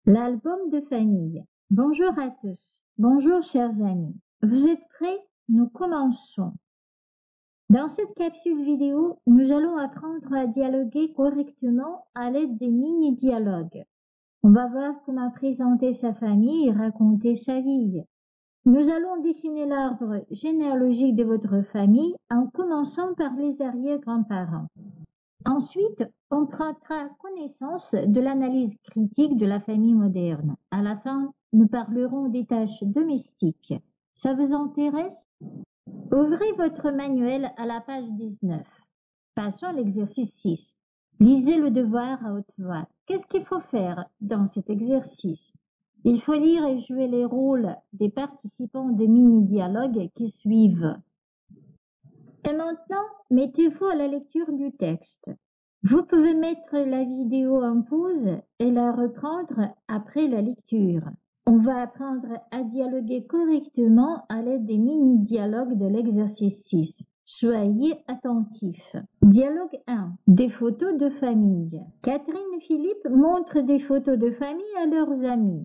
L'album de famille. Bonjour à tous. Bonjour chers amis. Vous êtes prêts? Nous commençons. Dans cette capsule vidéo, nous allons apprendre à dialoguer correctement à l'aide des mini-dialogues. On va voir comment présenter sa famille et raconter sa vie. Nous allons dessiner l'arbre généalogique de votre famille en commençant par les arrière-grands-parents. Ensuite, on prendra connaissance de l'analyse critique de la famille moderne. À la fin, nous parlerons des tâches domestiques. Ça vous intéresse? Ouvrez votre manuel à la page 19. Passons à l'exercice 6. Lisez le devoir à haute voix. Qu'est-ce qu'il faut faire dans cet exercice? Il faut lire et jouer les rôles des participants des mini-dialogues qui suivent. Et maintenant, mettez-vous à la lecture du texte. Vous pouvez mettre la vidéo en pause et la reprendre après la lecture. On va apprendre à dialoguer correctement à l'aide des mini-dialogues de l'exercice 6. Soyez attentifs. Dialogue 1. Des photos de famille. Catherine et Philippe montrent des photos de famille à leurs amis.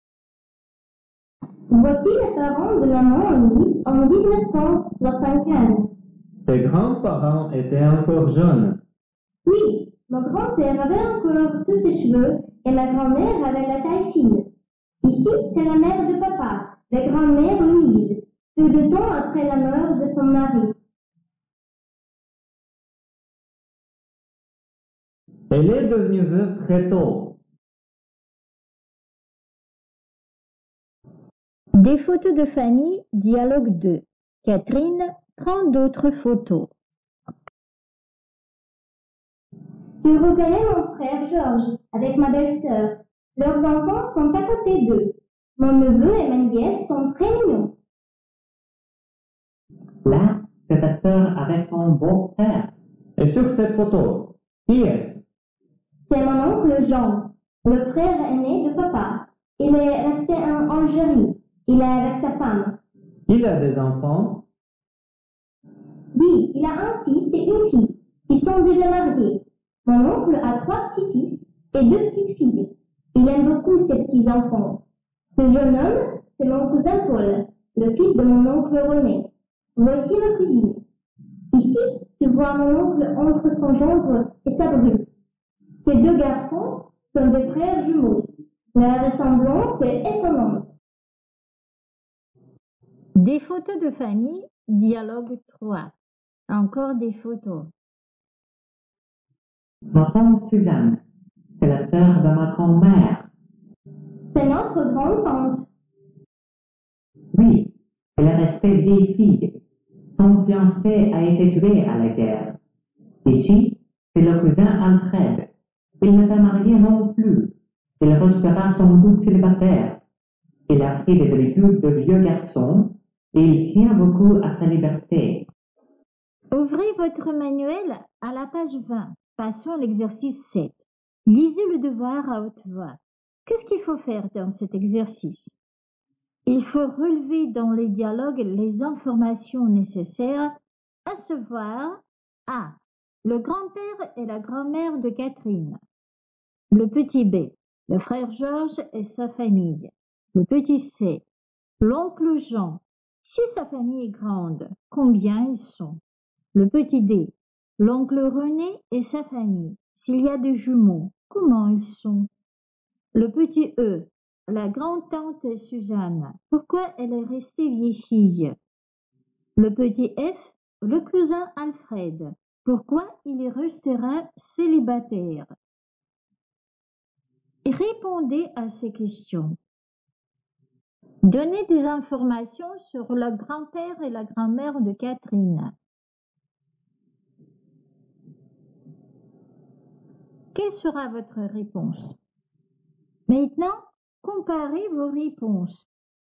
Voici les parents de maman en Nice en 1975. Tes grands-parents étaient encore jeunes. Oui, mon grand-père avait encore tous ses cheveux et ma grand-mère avait la taille fine. Ici, c'est la mère de papa, la grand-mère Louise, peu de temps après la mort de son mari. Elle est devenue veuve très tôt. Des photos de famille, dialogue 2. Catherine prend d'autres photos. Je reconnais mon frère Georges avec ma belle-sœur. Leurs enfants sont à côté d'eux. Mon neveu et ma nièce sont très mignons. Là, c'est ta sœur avec ton beau-frère. Et sur cette photo, qui est-ce? C'est mon oncle Jean, le frère aîné de papa. Il est resté en Algérie. Il est avec sa femme. Il a des enfants? Oui, il a un fils et une fille. Ils sont déjà mariés. Mon oncle a 3 petits-fils et 2 petites filles. Il aime beaucoup ses petits-enfants. Le jeune homme, c'est mon cousin Paul, le fils de mon oncle René. Voici ma cousine. Ici, tu vois mon oncle entre son gendre et sa bru. Ces 2 garçons sont des frères jumeaux. La ressemblance est étonnante. Des photos de famille, dialogue 3. Encore des photos. Ma tante Suzanne, c'est la sœur de ma grand-mère. C'est notre grande-tante. Oui, elle est restée vieille fille. Son fiancé a été tué à la guerre. Ici, c'est le cousin Alfred. Il n'est pas marié non plus. Il restera sans doute célibataire. Il a pris des habitudes de vieux garçon et il tient beaucoup à sa liberté. Ouvrez votre manuel à la page 20. Passons à l'exercice 7. Lisez le devoir à haute voix. Qu'est-ce qu'il faut faire dans cet exercice? Il faut relever dans les dialogues les informations nécessaires, à savoir A. Le grand-père et la grand-mère de Catherine. Le petit B. Le frère Georges et sa famille. Le petit C. L'oncle Jean. Si sa famille est grande, combien ils sont? Le petit D. L'oncle René et sa famille. S'il y a des jumeaux, comment ils sont? Le petit E. La grand-tante Suzanne. Pourquoi elle est restée vieille fille? Le petit F. Le cousin Alfred. Pourquoi il restera célibataire? Répondez à ces questions. Donnez des informations sur le grand-père et la grand-mère de Catherine. Quelle sera votre réponse? Maintenant, comparez vos réponses.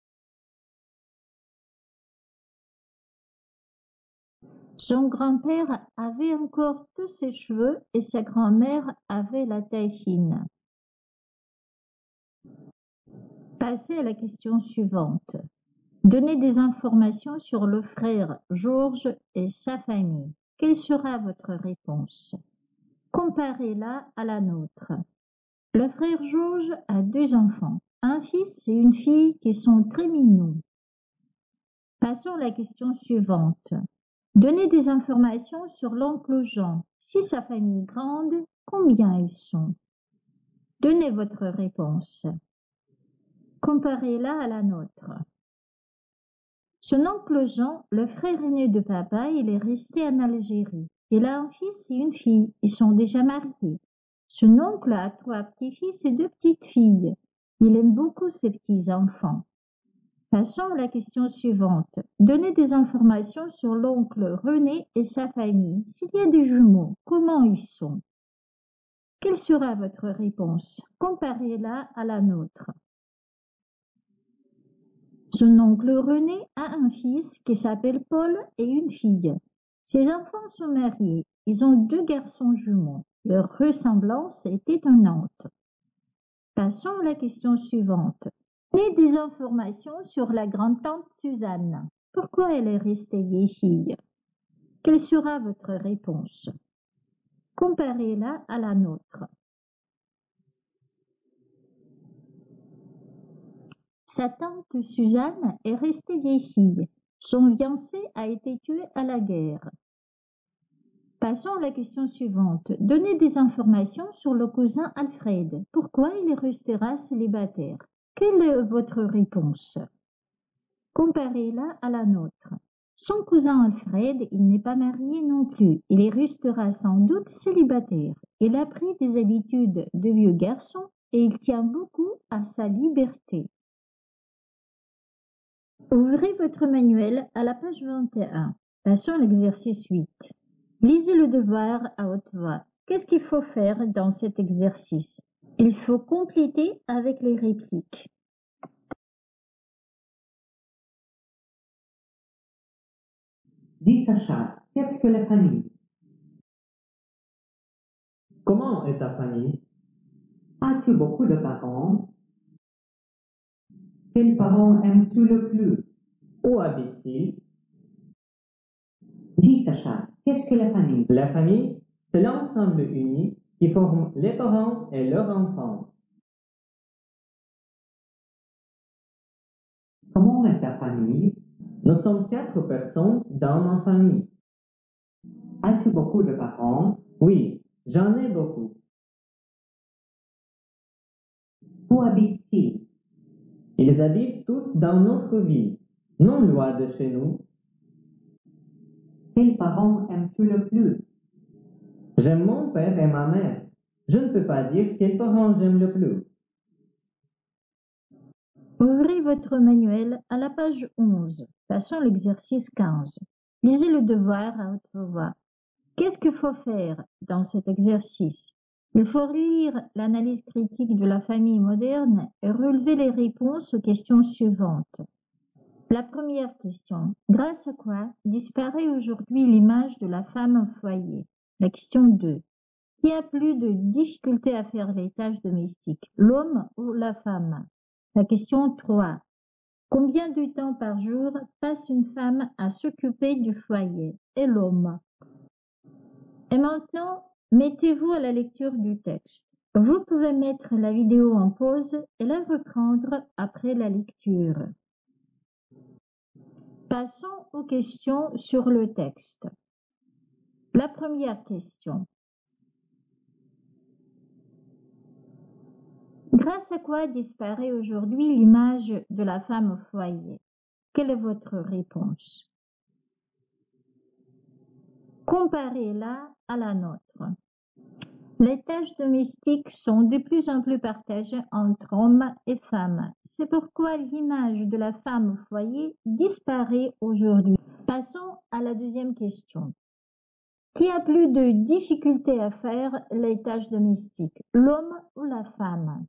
Son grand-père avait encore tous ses cheveux et sa grand-mère avait la taille fine. Passez à la question suivante. Donnez des informations sur le frère Georges et sa famille. Quelle sera votre réponse? Comparez-la à la nôtre. Le frère Georges a 2 enfants, un fils et une fille qui sont très mignons. Passons à la question suivante. Donnez des informations sur l'oncle Jean. Si sa famille est grande, combien ils sont? Donnez votre réponse. Comparez-la à la nôtre. Son oncle Jean, le frère aîné de papa, il est resté en Algérie. Il a un fils et une fille. Ils sont déjà mariés. Son oncle a 3 petits-fils et 2 petites-filles. Il aime beaucoup ses petits-enfants. Passons à la question suivante. Donnez des informations sur l'oncle René et sa famille. S'il y a des jumeaux, comment ils sont? Quelle sera votre réponse? Comparez-la à la nôtre. Son oncle René a un fils qui s'appelle Paul et une fille. Ses enfants sont mariés. Ils ont 2 garçons jumeaux. Leur ressemblance est étonnante. Passons à la question suivante. Donnez des informations sur la grand-tante Suzanne. Pourquoi elle est restée vieille fille? Quelle sera votre réponse? Comparez-la à la nôtre. Sa tante Suzanne est restée vieille fille. Son fiancé a été tué à la guerre. Passons à la question suivante. Donnez des informations sur le cousin Alfred. Pourquoi il restera célibataire? Quelle est votre réponse? Comparez-la à la nôtre. Son cousin Alfred, il n'est pas marié non plus. Il restera sans doute célibataire. Il a pris des habitudes de vieux garçon et il tient beaucoup à sa liberté. Ouvrez votre manuel à la page 21. Passons à l'exercice 8. Lisez le devoir à haute voix. Qu'est-ce qu'il faut faire dans cet exercice? Il faut compléter avec les répliques. Dis Sacha, qu'est-ce que la famille? Comment est ta famille? As-tu beaucoup de parents? Quels parents aimes-tu le plus? Où habitent-ils? Dis Sacha, qu'est-ce que la famille? La famille, c'est l'ensemble uni qui forme les parents et leurs enfants. Comment est ta famille? Nous sommes 4 personnes dans ma famille. As-tu beaucoup de parents? Oui, j'en ai beaucoup. Où habitent-ils? Ils habitent tous dans notre ville, non loin de chez nous. Quels parents aimes-tu le plus? J'aime mon père et ma mère. Je ne peux pas dire quels parents j'aime le plus. Ouvrez votre manuel à la page 11. Passons à l'exercice 15. Lisez le devoir à haute voix. Qu'est-ce qu'il faut faire dans cet exercice? Il faut lire l'analyse critique de la famille moderne et relever les réponses aux questions suivantes. La première question. Grâce à quoi disparaît aujourd'hui l'image de la femme au foyer? La question 2. Qui a plus de difficultés à faire les tâches domestiques, l'homme ou la femme? La question 3. Combien de temps par jour passe une femme à s'occuper du foyer et l'homme? Et maintenant, mettez-vous à la lecture du texte. Vous pouvez mettre la vidéo en pause et la reprendre après la lecture. Passons aux questions sur le texte. La première question. Grâce à quoi disparaît aujourd'hui l'image de la femme au foyer? Quelle est votre réponse? Comparez-la à la nôtre. Les tâches domestiques sont de plus en plus partagées entre hommes et femmes. C'est pourquoi l'image de la femme au foyer disparaît aujourd'hui. Passons à la deuxième question. Qui a plus de difficultés à faire les tâches domestiques, l'homme ou la femme?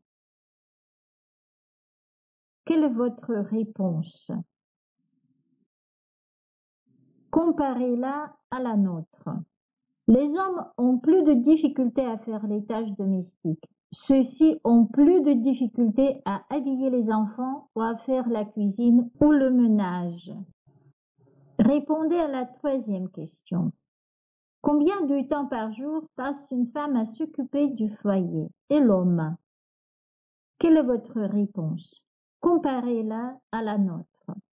Quelle est votre réponse? Comparez-la à la nôtre. Les hommes ont plus de difficultés à faire les tâches domestiques. Ceux-ci ont plus de difficultés à habiller les enfants ou à faire la cuisine ou le ménage. Répondez à la troisième question. Combien de temps par jour passe une femme à s'occuper du foyer et l'homme? Quelle est votre réponse? Comparez-la à la nôtre.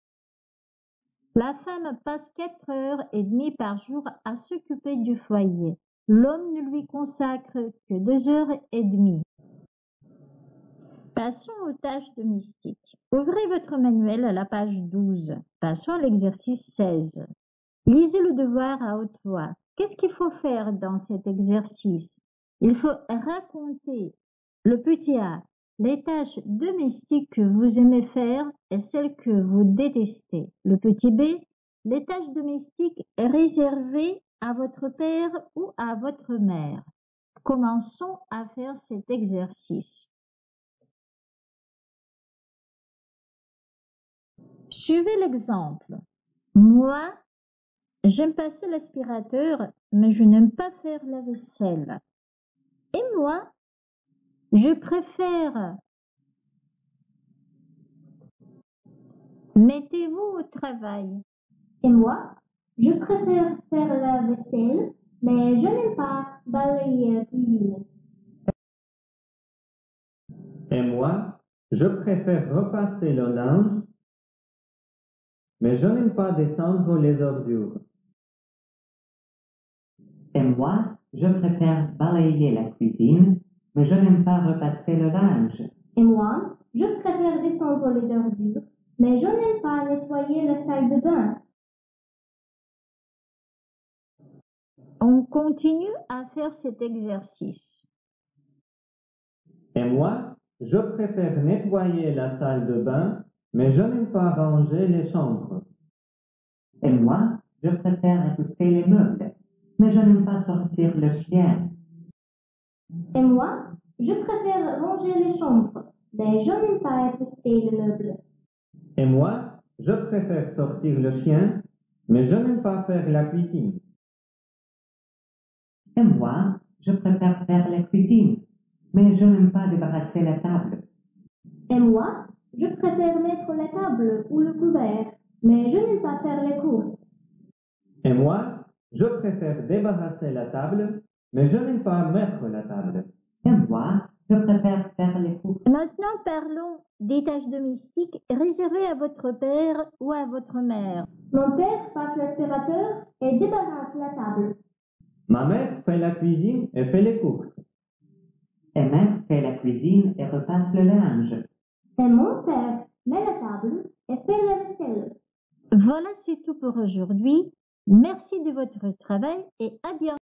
La femme passe 4h30 par jour à s'occuper du foyer. L'homme ne lui consacre que 2h30. Passons aux tâches domestiques. Ouvrez votre manuel à la page 12. Passons à l'exercice 16. Lisez le devoir à haute voix. Qu'est-ce qu'il faut faire dans cet exercice? Il faut raconter. Le petit A. Les tâches domestiques que vous aimez faire et celles que vous détestez. Le petit B. Les tâches domestiques réservées à votre père ou à votre mère. Commençons à faire cet exercice. Suivez l'exemple. Moi, j'aime passer l'aspirateur, mais je n'aime pas faire la vaisselle. Et moi, je préfère. Mettez-vous au travail. Et moi, je préfère faire la vaisselle, mais je n'aime pas balayer la cuisine. Et moi, je préfère repasser le linge, mais je n'aime pas descendre les ordures. Et moi, je préfère balayer la cuisine, mais je n'aime pas repasser le linge. Et moi, je préfère descendre les ordures, mais je n'aime pas nettoyer la salle de bain. On continue à faire cet exercice. Et moi, je préfère nettoyer la salle de bain, mais je n'aime pas ranger les chambres. Et moi, je préfère épousseter les meubles, mais je n'aime pas sortir le chien. Et moi, je préfère ranger les chambres, mais je n'aime pas épousseter les meubles. Et moi, je préfère sortir le chien, mais je n'aime pas faire la cuisine. Et moi, je préfère faire la cuisine, mais je n'aime pas débarrasser la table. Et moi, je préfère mettre la table ou le couvert, mais je n'aime pas faire les courses. Et moi, je préfère débarrasser la table, mais je n'aime pas mettre la table. Et moi, je préfère faire les courses. Maintenant, parlons des tâches domestiques réservées à votre père ou à votre mère. Mon père passe l'aspirateur et débarrasse la table. Ma mère fait la cuisine et fait les courses. Et mère fait la cuisine et repasse le linge. Et mon père met la table et fait la vaisselle. Voilà, c'est tout pour aujourd'hui. Merci de votre travail et à bientôt.